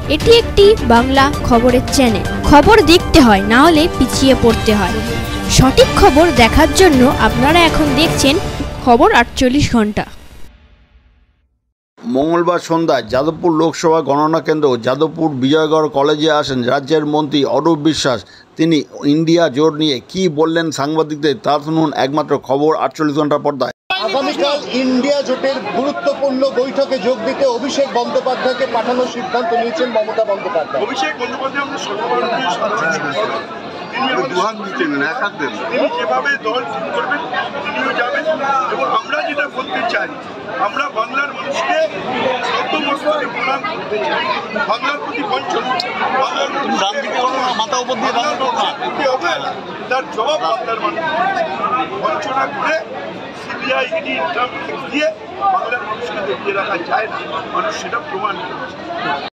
এটি একটি বাংলা খবরের চ্যানেল। খবর দেখতে হয়, না হলে পিছিয়ে পড়তে হয়। সঠিক খবর দেখার জন্য আপনারা এখন দেখছেন খবর 48 ঘন্টা। মঙ্গলবার সন্ধ্যায় যাদবপুর লোকসভা গণনা কেন্দ্র যাদবপুর বিজয়গড় কলেজে আসেন রাজ্যের মন্ত্রী অরূপ বিশ্বাস। তিনি ইন্ডিয়া জোট নিয়ে কি বললেন সাংবাদিকদের তা শুনুন একমাত্র খবর 48 ঘন্টা পর্দায়। আগামীকাল ইন্ডিয়া জোটের গুরুত্বপূর্ণ বৈঠকে যোগ দিতে অভিষেক বন্দ্যোপাধ্যায়কে পাঠানোর সিদ্ধান্ত নিয়েছেন মমতা বন্দ্যোপাধ্যায়। অভিষেক বন্দ্যোপাধ্যায় আমরা সর্বভারতীয় তিনি যেভাবে দল ঠিক করবেন তিনিও যাবেন, এবং আমরা যেটা বলতে চাই, আমরা বাংলার মানুষকে নতমস্তকে প্রণাম করতে চাই। বাংলার প্রতি বঞ্চনা, বাংলার মাথা উপর দিয়ে হবে তার জবাব বাংলার মানুষ বঞ্চনা করে সিবিআই ইডি ইনকাম ট্যাক্স দিয়ে বাংলার মানুষকে দেখিয়ে রাখা যায় না। মানুষ সেটা প্রমাণ করেছে।